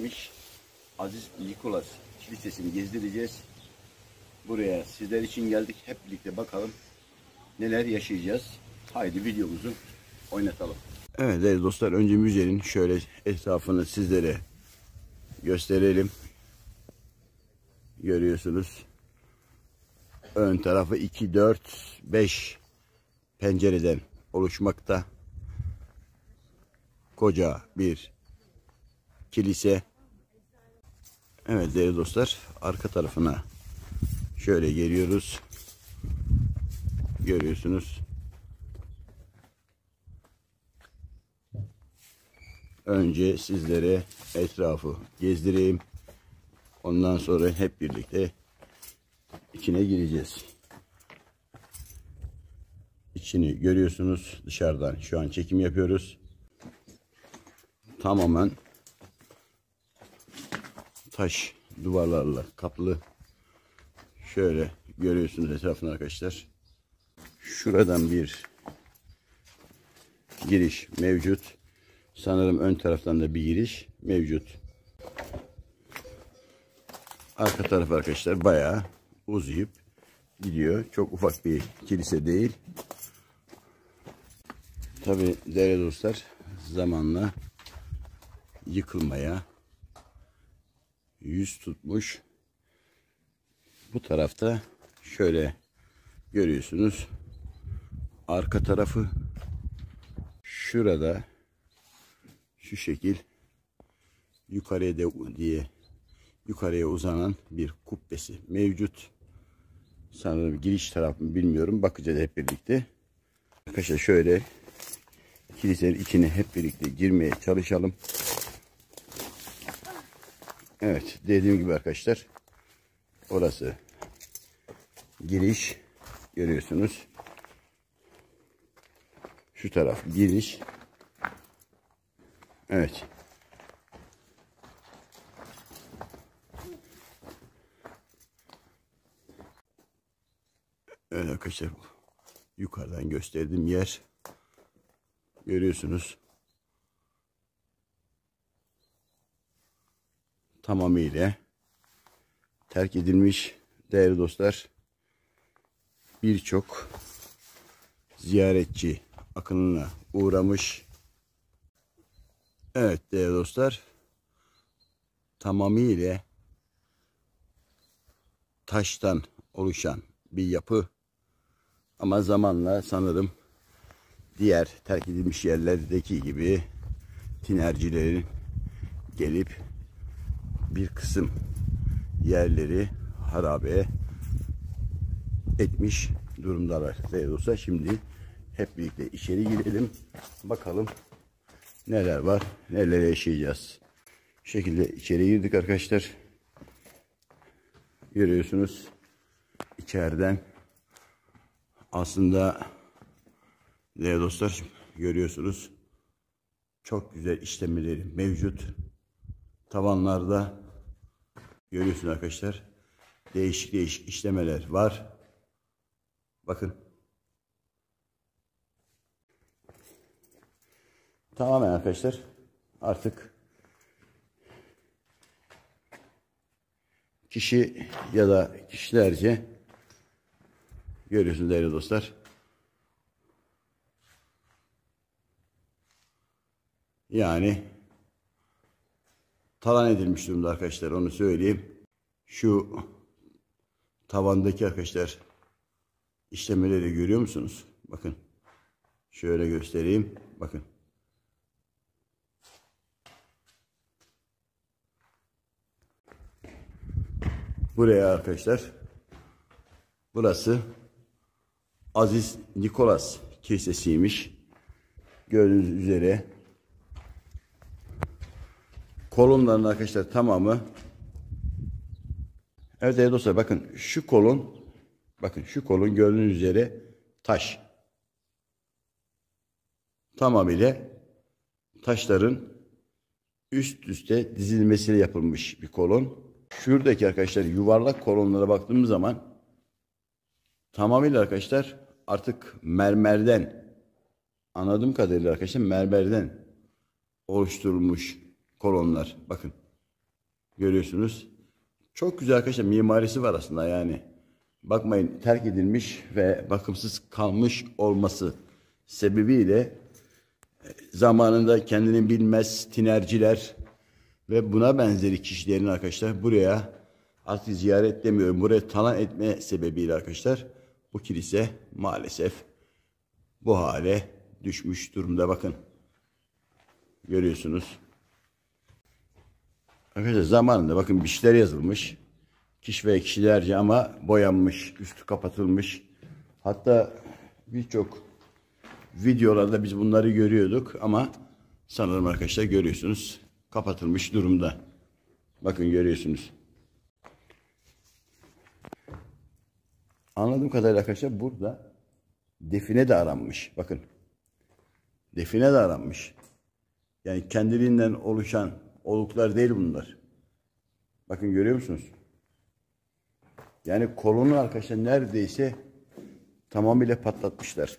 geldik. Aziz Nikolas Kilisesi'ni gezdireceğiz. Buraya sizler için geldik. Hep birlikte bakalım neler yaşayacağız. Haydi videomuzu oynatalım. Evet değerli dostlar, önce müzenin şöyle etrafını sizlere gösterelim. Görüyorsunuz. Ön tarafı 2, 4, 5 pencereden oluşmakta. Koca bir kilise. Evet değerli dostlar, arka tarafına şöyle geliyoruz. Görüyorsunuz. Önce sizlere etrafı gezdireyim. Ondan sonra hep birlikte içine gireceğiz. İçini görüyorsunuz. Dışarıdan şu an çekim yapıyoruz. Tamamen taş duvarlarla kaplı. Şöyle görüyorsunuz etrafını arkadaşlar. Şuradan bir giriş mevcut. Sanırım ön taraftan da bir giriş mevcut. Arka taraf arkadaşlar bayağı uzayıp gidiyor. Çok ufak bir kilise değil. Tabi değerli dostlar, zamanla yıkılmaya yüz tutmuş. Bu tarafta şöyle görüyorsunuz. Arka tarafı şurada şu şekil yukarıya uzanan bir kubbesi mevcut. Sanırım giriş tarafını bilmiyorum. Bakacağız hep birlikte. Arkadaşlar şöyle kilisenin içine hep birlikte girmeye çalışalım. Evet, dediğim gibi arkadaşlar, orası giriş, görüyorsunuz. Şu taraf giriş. Evet. Evet arkadaşlar, yukarıdan gösterdiğim yer görüyorsunuz. Tamamıyla terk edilmiş değerli dostlar. Birçok ziyaretçi akınına uğramış. Evet değerli dostlar, tamamıyla taştan oluşan bir yapı. Ama zamanla sanırım diğer terk edilmiş yerlerdeki gibi tinercilerin gelip bir kısım yerleri harabe etmiş durumdalar. Değerli dostlar, şimdi hep birlikte içeri girelim. Bakalım neler var, neler yaşayacağız. Bu şekilde içeri girdik arkadaşlar. Görüyorsunuz içeriden aslında değerli dostlar, görüyorsunuz çok güzel işlemeleri mevcut. Tavanlarda görüyorsunuz arkadaşlar, değişik değişik işlemeler var. Bakın. Tamamen arkadaşlar artık kişi ya da kişilerce görüyorsunuz değerli dostlar. Yani talan edilmiş durumda arkadaşlar, onu söyleyeyim. Şu tavandaki arkadaşlar işlemeleri görüyor musunuz? Bakın. Şöyle göstereyim. Bakın. Buraya arkadaşlar, burası Aziz Nikolas Kilisesi'ymiş. Gördüğünüz üzere kolonların arkadaşlar tamamı. Evet değerli dostlar, bakın şu kolon, bakın şu kolon gördüğünüz üzere taş. Tamamıyla taşların üst üste dizilmesiyle yapılmış bir kolon. Şuradaki arkadaşlar yuvarlak kolonlara baktığımız zaman tamamıyla arkadaşlar artık mermerden, anladığım kadarıyla arkadaşlar mermerden oluşturulmuş kolonlar. Bakın Görüyorsunuz. Çok güzel arkadaşlar, mimarisi var aslında yani. Bakmayın, terk edilmiş ve bakımsız kalmış olması sebebiyle zamanında kendini bilmez tinerciler ve buna benzeri kişilerin arkadaşlar buraya artık ziyaret demiyorum, buraya talan etme sebebiyle arkadaşlar bu kilise maalesef bu hale düşmüş durumda. Bakın. Görüyorsunuz. Arkadaşlar zamanında bakın bir şeyler yazılmış. Kişi ve kişilerce ama boyanmış, üstü kapatılmış. Hatta birçok videolarda biz bunları görüyorduk ama sanırım arkadaşlar görüyorsunuz kapatılmış durumda. Bakın görüyorsunuz. Anladığım kadarıyla arkadaşlar burada define de aranmış. Bakın. Define de aranmış. Yani kendiliğinden oluşan oluklar değil bunlar. Bakın görüyor musunuz? Yani kolonu arkadaşlar neredeyse tamamıyla patlatmışlar.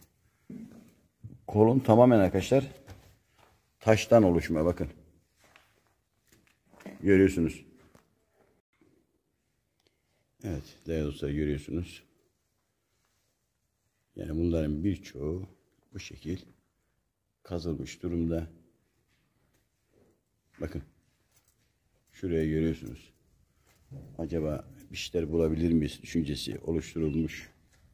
Kolon tamamen arkadaşlar taştan oluşma, bakın. Görüyorsunuz. Evet değerli dostlar, görüyorsunuz. Yani bunların birçoğu bu şekil kazılmış durumda. Bakın. Şuraya görüyorsunuz. Acaba bir şeyler bulabilir miyiz düşüncesi oluşturulmuş.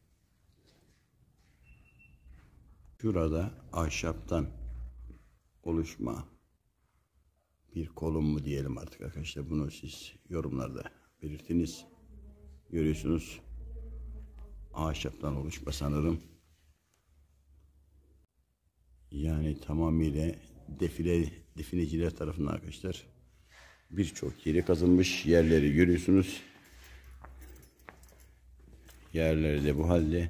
Şurada ahşaptan oluşma bir kolon mu diyelim artık arkadaşlar. Bunu siz yorumlarda belirtiniz. Görüyorsunuz. Ahşaptan oluşma sanırım. Yani tamamıyla defineciler tarafından arkadaşlar birçok yeri kazılmış, yerleri görüyorsunuz. Yerleri de bu halde.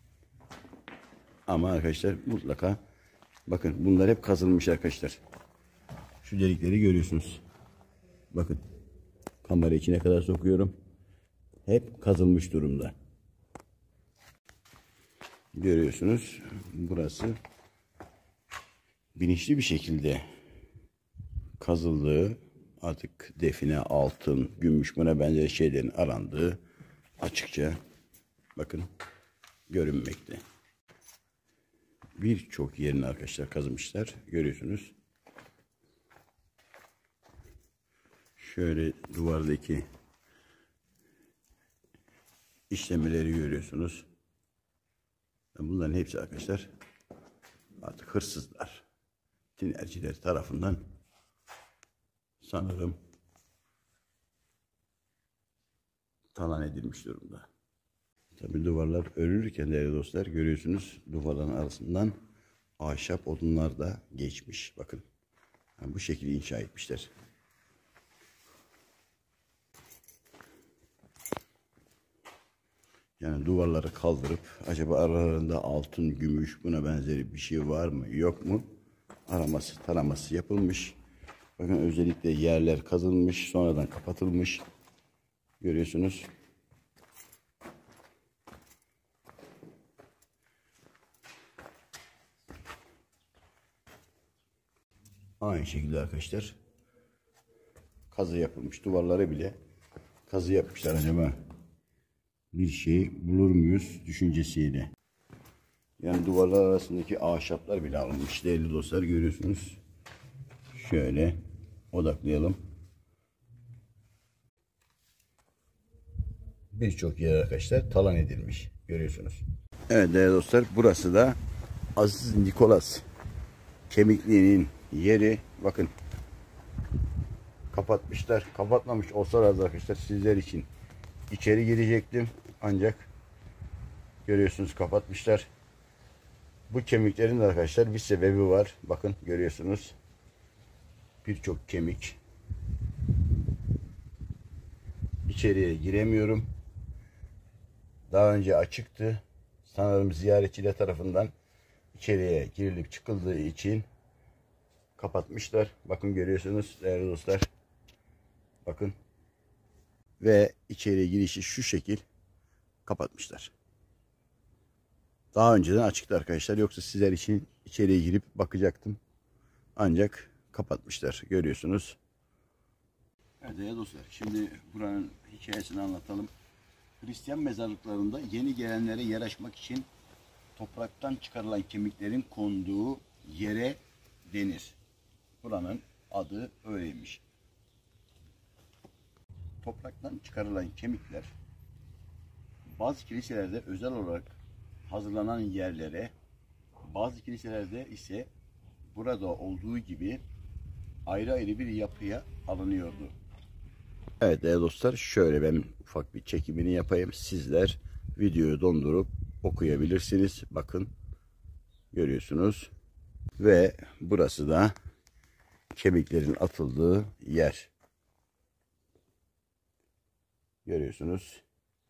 Ama arkadaşlar mutlaka bakın bunlar hep kazılmış arkadaşlar. Şu delikleri görüyorsunuz. Bakın. Kamera içine kadar sokuyorum. Hep kazılmış durumda. Görüyorsunuz. Burası bilinçli bir şekilde kazıldığı, artık define, altın, gümüş buna benzeri şeylerin arandığı açıkça bakın görünmekte. Birçok yerini arkadaşlar kazmışlar. Görüyorsunuz. Şöyle duvardaki işlemeleri görüyorsunuz. Bunların hepsi arkadaşlar artık hırsızlar, tinerciler tarafından sanırım talan edilmiş durumda. Tabii duvarlar örülürken değerli dostlar görüyorsunuz duvarların arasından ahşap odunlar da geçmiş. Bakın yani bu şekilde inşa etmişler. Yani duvarları kaldırıp acaba aralarında altın, gümüş buna benzeri bir şey var mı yok mu araması taraması yapılmış. Bakın özellikle yerler kazılmış sonradan kapatılmış. Görüyorsunuz. Aynı şekilde arkadaşlar kazı yapılmış. Duvarları bile kazı yapmışlar. Acaba bir şey bulur muyuz düşüncesiyle. Yani duvarlar arasındaki ahşaplar bile alınmış değerli dostlar görüyorsunuz. Şöyle odaklayalım. Birçok yer arkadaşlar talan edilmiş. Görüyorsunuz. Evet değerli dostlar burası da Aziz Nikolas kemikliğinin yeri. Bakın kapatmışlar. Kapatmamış olsalar arkadaşlar sizler için içeri girecektim. Ancak görüyorsunuz kapatmışlar. Bu kemiklerin arkadaşlar bir sebebi var. Bakın görüyorsunuz. Birçok kemik. İçeriye giremiyorum. Daha önce açıktı. Sanırım ziyaretçiler tarafından içeriye girilip çıkıldığı için kapatmışlar. Bakın görüyorsunuz değerli dostlar. Bakın. Ve içeriye girişi şu şekil kapatmışlar. Daha önceden açıktı arkadaşlar. Yoksa sizler için içeriye girip bakacaktım. Ancak kapatmışlar. Görüyorsunuz. Evet değerli dostlar, şimdi buranın hikayesini anlatalım. Hristiyan mezarlıklarında yeni gelenlere yer açmak için topraktan çıkarılan kemiklerin konduğu yere denir. Buranın adı öyleymiş. Topraktan çıkarılan kemikler bazı kiliselerde özel olarak hazırlanan yerlere, bazı kiliselerde ise burada olduğu gibi ayrı ayrı bir yapıya alınıyordu. Evet değerli dostlar, şöyle ben ufak bir çekimini yapayım. Sizler videoyu dondurup okuyabilirsiniz. Bakın, görüyorsunuz. Ve burası da kemiklerin atıldığı yer. Görüyorsunuz.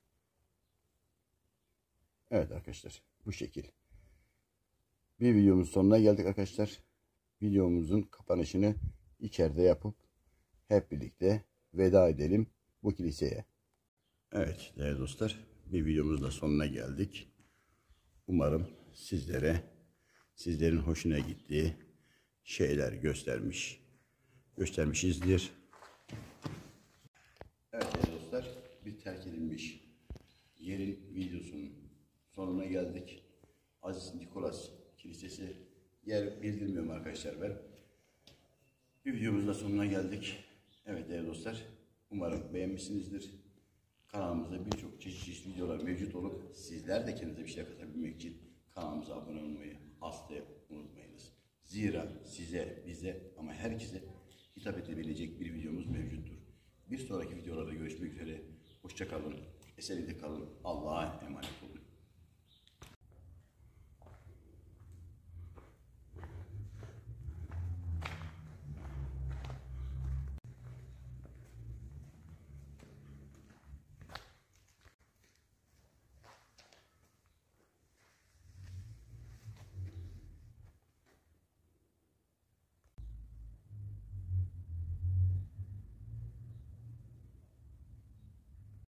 Evet arkadaşlar, bu şekil. Bir videomuzun sonuna geldik arkadaşlar. Videomuzun kapanışını içeride yapıp hep birlikte veda edelim bu kiliseye. Evet değerli dostlar, bir videomuzun da sonuna geldik. Umarım sizlerin hoşuna gittiği şeyler göstermişizdir. Evet değerli dostlar, bir terk edilmiş yerin videosunun sonuna geldik. Aziz Nikolas Kilisesi, yer bildirmiyorum arkadaşlar ben. Bir videomuzun da sonuna geldik. Evet değerli dostlar, umarım beğenmişsinizdir. Kanalımızda birçok çeşitli videolar mevcut olup sizler de kendinize bir şey katabilmek için kanalımıza abone olmayı asla unutmayınız. Zira size, bize ama herkese hitap edebilecek bir videomuz mevcuttur. Bir sonraki videolarda görüşmek üzere. Hoşça kalın, esenlikle kalın. Allah'a emanet olun.